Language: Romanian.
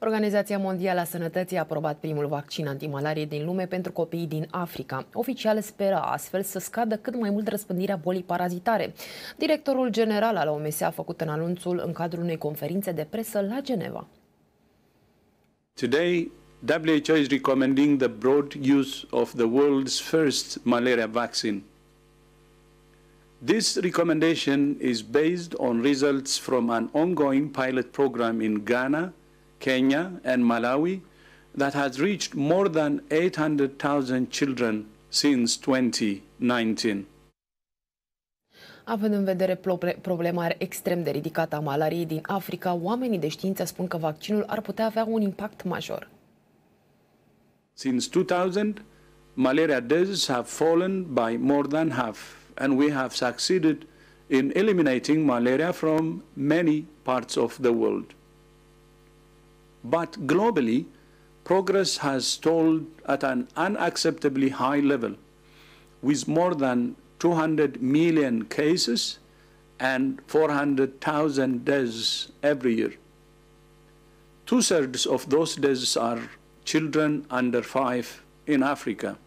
Organizația Mondială a Sănătății a aprobat primul vaccin antimalarie din lume pentru copiii din Africa. Oficial speră astfel să scadă cât mai mult răspândirea bolii parazitare. Directorul general al OMS a făcut anunțul în cadrul unei conferințe de presă la Geneva. Today, WHO is recommending the broad use of the world's first malaria vaccine. This recommendation is based on results from an ongoing pilot program in Ghana, Kenya and Malawi that has reached more than 800,000 children since 2019. Având în vedere problema extrem de ridicată a malariei din Africa, oamenii de știință spun că vaccinul ar putea avea un impact major. Since 2000, malaria deaths have fallen by more than half, and we have succeeded in eliminating malaria from many parts of the world. But globally, progress has stalled at an unacceptably high level, with more than 200 million cases and 400,000 deaths every year. 2/3 of those deaths are children under 5 in Africa.